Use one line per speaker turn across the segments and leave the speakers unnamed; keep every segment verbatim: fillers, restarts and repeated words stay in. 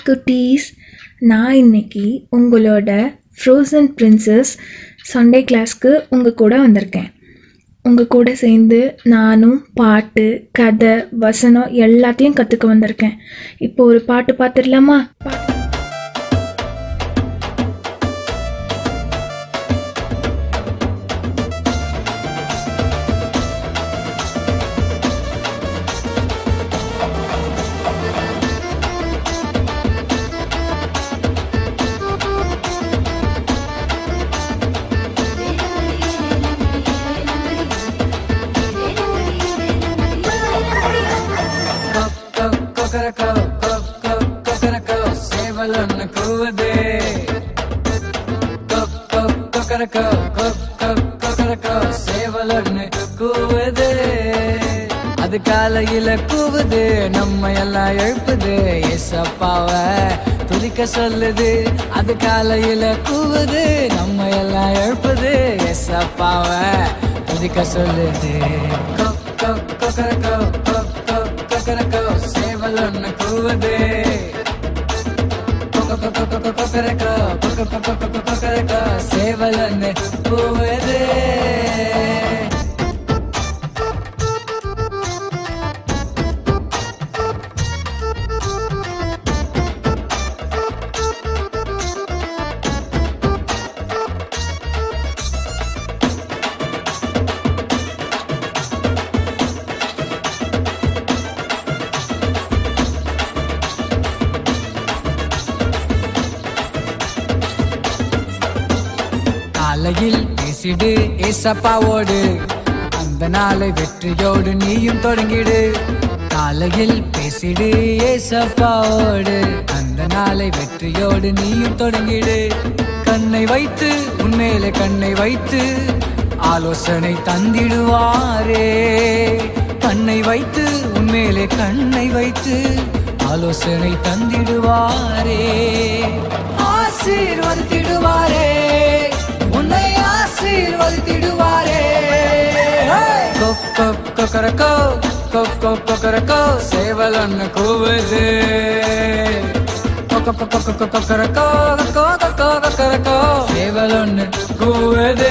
குட்டீஸ், நான் இன்னைக்கு உங்களோட ஃப்ரோசன் பிரின்சஸ் சண்டே கிளாஸ்க்கு உங்கள் கூட வந்திருக்கேன். உங்கள் கூட சேர்ந்து நானும் பாட்டு, கதை, வசனம் எல்லாத்தையும் கற்றுக்க வந்திருக்கேன். இப்போ ஒரு பாட்டு பார்த்துடலாமா?
அது காலையில கூவுது, நம்ம எல்லாம் எழுப்புது, ஏசப்பாவ துதிக்க சொல்லுது. அது காலையில கூவுது, நம்ம எல்லாம் எழுப்புது, ஏசப்பாவ துதிக்க சொல்லுது. சேவல் ஒண்ணு கூவுது, சேவல் ஒண்ணு கூவுது. காலையில் பேசிடு ஏசப்பாவோடு, அந்த நாளை வெற்றியோடு நீயும் தொடங்கிடு. காலையில் பேசிடு ஏசப்பாவோடு, அந்த நாளை வெற்றியோடு நீயும் தொடங்கிடு. கண்ணை வைத்து உன்மேலே கண்ணை வைத்து ஆலோசனை தந்திடுவாரே. கண்ணை வைத்து உன்மேலே கண்ணை வைத்து ஆலோசனை தந்திடுவாரே. ஆசீர்வதித்திடுவாரே, உன்னை ஆசீர்வதித்திடுவாரே. கொக்கரக்கோ கொக்கோ கொக்கரக்கோ சேவல் ஒண்ணு கூவுது. கொக்கரக்கோ கொக்கரக்கோ சேவல் ஒண்ணு கூவுது.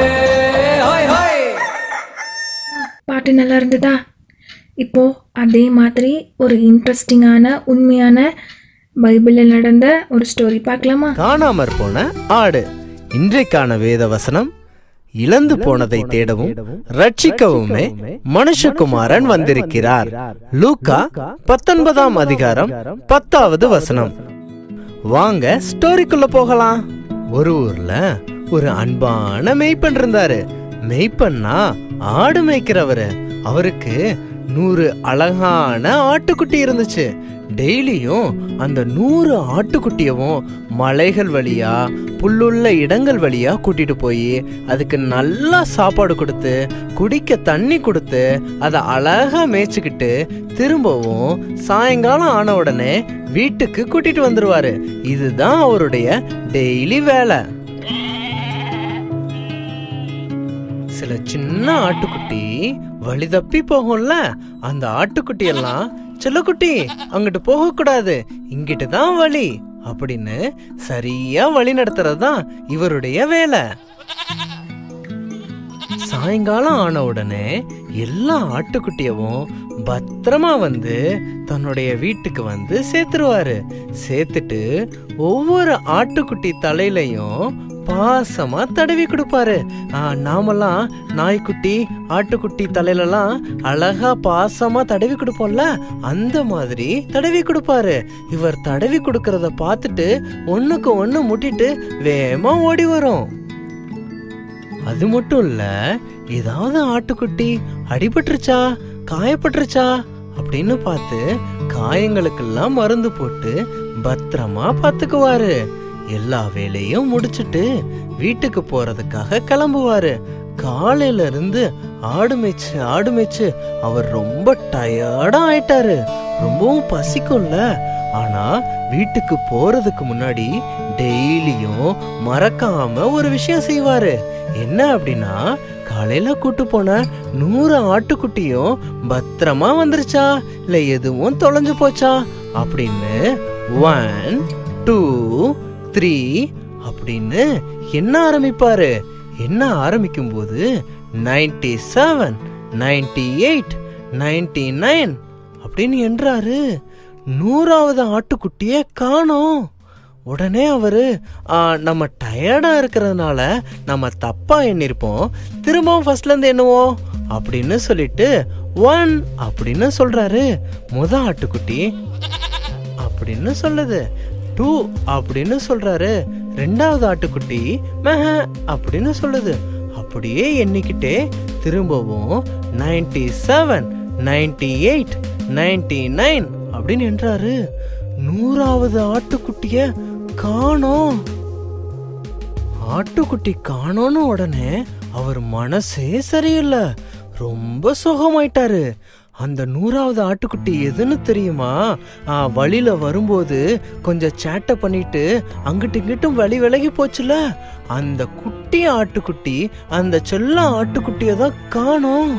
பாட்டு நல்லா இருந்ததா? இப்போ அதே மாதிரி ஒரு இன்ட்ரெஸ்டிங்கான உண்மையான பைபிளில் நடந்த ஒரு ஸ்டோரி பார்க்கலாமா?
காணாமற் போன ஆடு. இன்றைக்கான வேத வசனம், இழந்து போனதை தேடவும் ரட்சிக்கவுமே மனுஷகுமாரன் வந்திருக்கிறார். லூக்கா பத்தொன்பதாம் அதிகாரம் பத்தாவது வசனம். வாங்க ஸ்டோரிக்குள்ள போகலாம். ஒரு ஊர்ல ஒரு அன்பான மெய்ப்பன் இருந்தாரு. மெய்ப்பன்னா ஆடு மேய்க்கிறவரு. அவருக்கு நூறு அழகான ஆட்டுக்குட்டி இருந்துச்சு. டெய்லியும் அந்த நூறு ஆட்டுக்குட்டியவும் மலைகள் வழியா புல்லுள்ள இடங்கள் வழியா கூட்டிட்டு போய் அதுக்கு நல்லா சாப்பாடு கொடுத்து குடிக்க தண்ணி கொடுத்து அதை அழகா மேய்ச்சிக்கிட்டு திரும்பவும் சாயங்காலம் ஆன உடனே வீட்டுக்கு கூட்டிட்டு வந்துருவாரு. இதுதான் அவருடைய டெய்லி வேலை. சில சின்ன ஆட்டுக்குட்டி வழி தப்பி போகும்ல, அந்த ஆட்டுக்குட்டி எல்லாம் செல்லக்குட்டி அங்கிட்டு போக கூடாது, இங்கிட்டு தான் வழி அப்படின்னு சரியா வழி நடத்துறதுதான் இவருடைய வேலை. சாயங்காலம் ஆன உடனே எல்லா ஆட்டுக்குட்டியவும் பத்திரமா வந்து தன்னுடைய வீட்டுக்கு வந்து சேர்த்துருவாரு. சேர்த்துட்டு ஒவ்வொரு ஆட்டுக்குட்டி தலையிலையும் பாசமா தடவி கொடுப்பாரு. நாமெல்லாம் நாய்க்குட்டி ஆட்டுக்குட்டி தலையிலலாம் அழகா பாசமா தடவி கொடுப்போம்ல, அந்த மாதிரி தடவி கொடுப்பாரு. இவர் தடவி கொடுக்கறத பார்த்துட்டு ஒண்ணுக்கு ஒண்ணு முட்டிட்டு வேகமா ஓடி வரும். அது மட்டும் இல்ல, ஏதாவது ஆட்டுக்குட்டி அடிபட்டுருச்சா காயப்பட்டுருச்சா அப்படின்னு பார்த்து காயங்களுக்கெல்லாம் மருந்து போட்டு பத்திரமா பாத்துக்குவாரு. எல்லா வேலையும் முடிச்சுட்டு வீட்டுக்கு போறதுக்காக கிளம்புவாரு. காலையில இருந்து ஆடு மேய்ச்சு ஆடு மேய்ச்சு அவர் ரொம்ப டயர்டா ஆயிட்டாரு. ரொம்பவும் பசிக்கும்ல. ஆனா வீட்டுக்கு போறதுக்கு முன்னாடி டெய்லியும் மறக்காம ஒரு விஷயம் செய்வாரு. என்ன அப்படின்னா, காலையில கூட்டு போன நூறு ஆட்டுக்குட்டியும் பத்திரமா வந்துருச்சா இல்ல எதுவும் தொலைஞ்சு போச்சா அப்படின்னு ஒன் டூ த்ரீ அப்படின்னு என்ன ஆரம்பிப்பாரு. என்ன ஆரம்பிக்கும் போது ninety seven ninety eight ninety nine அப்படின்னு என்றாரு. நூறாவது ஆட்டுக்குட்டிய காணோம். உடனே அவரு நம்ம டயர்டா இருக்கிறதுனால நம்ம தப்பா எண்ணிருப்போம், திரும்பவும் ஃபர்ஸ்ட்ல இருந்து எண்ணுவோம் அப்படின்னு சொல்லிட்டு ஒன் அப்படின்னு சொல்றாரு. முத ஆட்டுக்குட்டி அப்படின்னு சொல்லுது. டூ அப்படின்னு சொல்றாரு. ரெண்டாவது ஆட்டுக்குட்டி மெஹ அப்படின்னு சொல்லுது. அப்படியே எண்ணிக்கிட்டே திரும்பவும் ninety seven ninety eight ninety nine அப்படின்னு என்றாரு. நூறாவது ஆட்டுக்குட்டிய காணோம். ஆட்டுக்குட்டி காணோன்னு உடனே அவர் மனசே சரியில்லை, ரொம்ப சுகமாயிட்டாரு. அந்த நூறாவது ஆட்டுக்குட்டி எதுன்னு தெரியுமா? வழியில வரும்போது கொஞ்சம் சேட்டை பண்ணிட்டு அங்கிட்டு இங்கிட்டும் வழி விலகி போச்சுல, அந்த குட்டி ஆட்டுக்குட்டி, அந்த செல்ல ஆட்டுக்குட்டிய தான் காணோம்.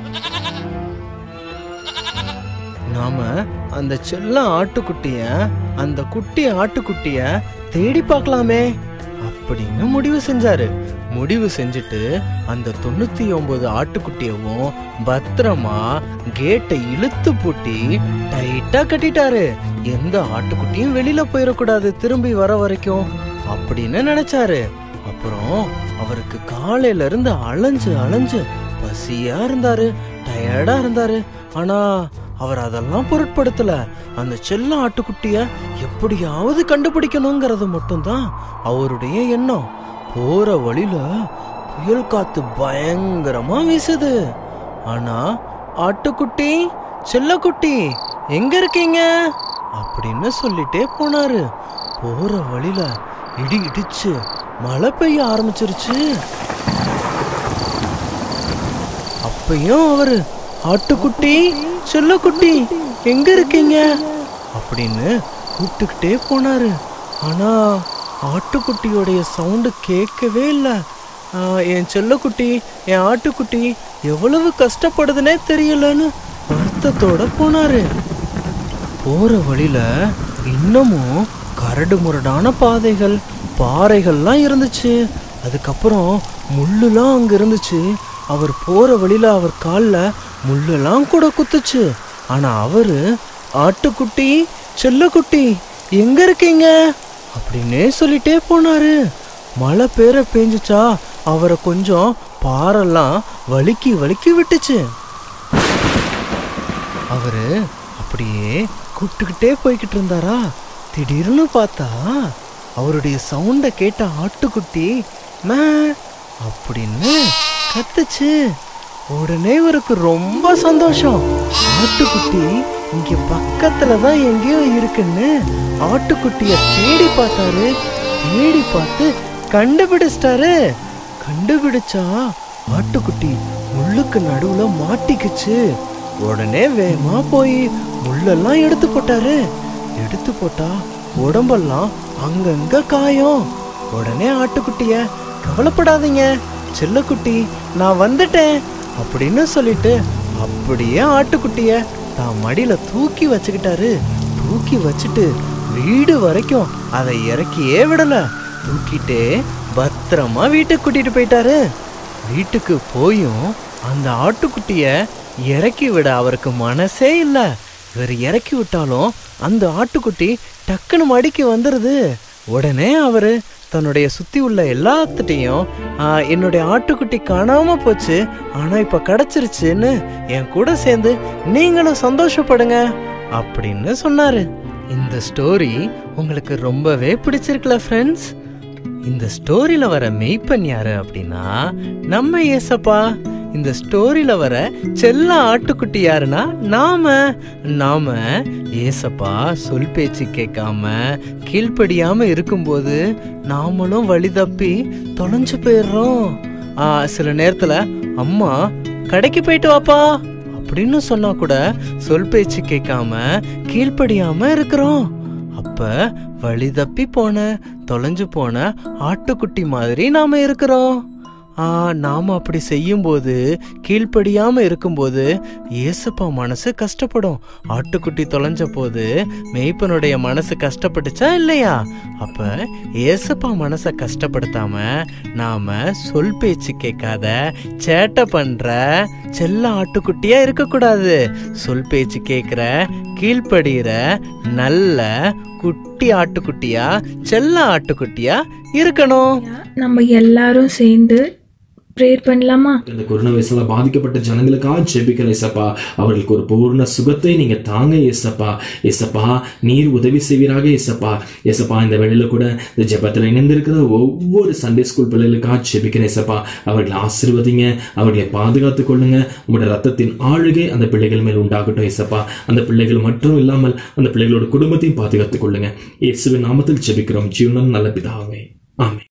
நாம அந்த செல்ல ஆட்டுக்குட்டிய, அந்த குட்டி ஆட்டுக்குட்டிய தேடி பார்க்கலாமே அப்படின்னு முடிவு செஞ்சாரு. முடிவு செஞ்சுட்டு அந்த தொண்ணூத்தி ஒன்பது ஆட்டுக்குட்டியவும் பத்திரமா கேட்டை இழுத்து பூட்டி டைட்டா கட்டிட்டாரு. எந்த ஆட்டுக்குட்டியும் வெளியில போயிடக்கூடாது திரும்பி வர வரைக்கும் அப்படின்னு நினைச்சாரு. அப்புறம் அவருக்கு காலையில இருந்து அலைஞ்சு அலைஞ்சு பசியா இருந்தாரு, டயர்டா இருந்தாரு. ஆனா அவர் அதெல்லாம் பொருட்படுத்தல. அந்த செல்ல ஆட்டுக்குட்டிய எப்படியாவது கண்டுபிடிக்கணுங்கிறது மட்டும்தான் அவருடைய எண்ணம். போற வழியில புயல் காத்து பயங்கரமா வீசுது. ஆனா ஆட்டுக்குட்டி, செல்லக்குட்டி எங்க இருக்கீங்க அப்படின்னு சொல்லிட்டே போனாரு. போற வழியில இடி இடிச்சு மழை பெய்ய ஆரம்பிச்சிருச்சு. அப்பயும் அவரு ஆட்டுக்குட்டி, செல்லக்குட்டி எங்க இருக்கீங்க அப்படின்னு கூப்பிட்டுக்கிட்டே போனாரு. ஆனா ஆட்டுக்குட்டியோடைய சவுண்டு கேட்கவே இல்லை. என் செல்லக்குட்டி, என் ஆட்டுக்குட்டி எவ்வளவு கஷ்டப்படுதுன்னே தெரியலன்னு வருத்தத்தோட போனாரு. போற வழியில இன்னமும் கரடு முரடான பாதைகள், பாறைகள்லாம் இருந்துச்சு. அதுக்கப்புறம் முள்ளுலாம் அங்க இருந்துச்சு. அவர் போற வழியில அவர் காலில் முள்ளெல்லாம் கூட குத்துச்சு. ஆனா அவரு ஆட்டுக்குட்டி, செல்லக்குட்டி எங்க இருக்கீங்க அப்படின்னே சொல்லிட்டே போனாரு. மழை பேர பெஞ்சிச்சா அவரை கொஞ்சம் பாறைல்லாம் வலிக்கி வலிக்கி விட்டுச்சு. அவரு அப்படியே கூப்பிட்டுக்கிட்டே போய்கிட்டு இருந்தாரா. திடீர்னு பார்த்தா அவருடைய சவுண்ட கேட்ட ஆட்டுக்குட்டி மே அப்படின்னு கத்துச்சு. உடனே இவருக்கு ரொம்ப சந்தோஷம். ஆட்டுக்குட்டி இங்க பக்கத்துலதான் எங்கேயோ இருக்குன்னு ஆட்டுக்குட்டிய தேடி பார்த்தாரு. தேடி பார்த்து கண்டுபிடிச்சிட்டாரு. கண்டுபிடிச்சா ஆட்டுக்குட்டி முள்ளுக்கு நடுவுல மாட்டிக்குச்சு. உடனே வேகமா போய் முள்ளெல்லாம் எடுத்து போட்டாரு. எடுத்து போட்டா உடம்பெல்லாம் அங்கங்க காயம். உடனே ஆட்டுக்குட்டிய கவலைப்படாதீங்க செல்லக்குட்டி, நான் வந்துட்டேன் அப்படின்னு சொல்லிட்டு அப்படியே ஆட்டுக்குட்டிய தான் மடியில தூக்கி வச்சுக்கிட்டாரு. தூக்கி வச்சுட்டு வீடு வரைக்கும் அதை இறக்கியே விடல. தூக்கிட்டே பத்திரமா வீட்டுக்கு கூட்டிட்டு போயிட்டாரு. வீட்டுக்கு போயும் அந்த ஆட்டுக்குட்டிய இறக்கி விட அவருக்கு மனசே இல்லை. இவர் இறக்கி விட்டாலும் அந்த ஆட்டுக்குட்டி டக்குன்னு மடிக்கு வந்துருது. உடனே அவரு தன்னுடைய சுத்தி உள்ள எல்லாத்துட்டையும் என்னுடைய ஆட்டுக்குட்டி காணாம போச்சு, ஆனா இப்ப கிடைச்சிருச்சுன்னு என் கூட சேர்ந்து நீங்களும் சந்தோஷப்படுங்க அப்படின்னு சொன்னாரு. இந்த ஸ்டோரி உங்களுக்கு ரொம்பவே பிடிச்சிருக்குல்ல ஃப்ரெண்ட்ஸ்? இந்த ஸ்டோரியில வர மெய்ப்பன் யாரு அப்படின்னா நம்ம ஏசப்பா. இந்த ஸ்டோரியில வர செல்ல ஆட்டுக்குட்டி யாருன்னா நாம. நாம ஏசப்பா சொல் பேச்சு கேட்காம கீழ்ப்படியாம இருக்கும்போது நாமளும் வழி தப்பி தொலைஞ்சு போயிடுறோம். ஆஹ் சில நேரத்துல அம்மா கடைக்கு போயிட்டு வாப்பா அப்படின்னு சொன்னா கூட சொல் பேச்சு கேட்காம கீழ்ப்படியாம இருக்கிறோம். அப்ப வழி தப்பி போன தொலைஞ்சு போன ஆட்டுக்குட்டி மாதிரி நாம இருக்கிறோம். ஆ நாம அப்படி செய்யும்போது, கீழ்ப்படியாம இருக்கும்போது ஏசப்பா மனசு கஷ்டப்படும். ஆட்டுக்குட்டி தொலைஞ்ச போது மேய்ப்பனுடைய மனசு கஷ்டப்பட்டுச்சா இல்லையா? அப்ப ஏசப்பா மனசை கஷ்டப்படுத்தாம நாம சொல் பேச்சு கேட்காத சேட்டை பண்ற செல்ல ஆட்டுக்குட்டியா இருக்கக்கூடாது. சொல் பேச்சு கேட்கிற, கீழ்ப்படுகிற நல்ல குட்டி ஆட்டுக்குட்டியா, செல்ல ஆட்டுக்குட்டியா இருக்கணும்.
நம்ம எல்லாரும் சேர்ந்து ப்ரேயர் பண்ணலாமா?
இந்த கொரோனா வைரஸால பாதிக்கப்பட்ட ஜனங்களுக்காக ஜெபிக்கிற ஏசப்பா, அவர்களுக்கு ஒரு பூர்ண சுகத்தை நீங்க தாங்க ஏசப்பா. ஏசப்பா நீர் உதவி செய்வீராக ஏசப்பா. ஏசப்பா இந்த வேளையில கூட இந்த ஜெபத்தில் இணைந்திருக்கிற ஒவ்வொரு சண்டே ஸ்கூல் பிள்ளைகளுக்காக ஜெபிக்கிற ஏசப்பா, அவர்களை ஆசீர்வதிங்க, அவர்களை பாதுகாத்துக் கொள்ளுங்க. உங்களுடைய ரத்தத்தின் ஆளுகை அந்த பிள்ளைகள் மேல் உண்டாகட்டும் ஏசப்பா. அந்த பிள்ளைகள் மட்டும் இல்லாமல் அந்த பிள்ளைகளோட குடும்பத்தையும் பாதுகாத்துக் கொள்ளுங்க. இயேசுவின் நாமத்தில் ஜெபிக்கிறோம் ஜீவனும் நல்ல பிதாவே, ஆமென்.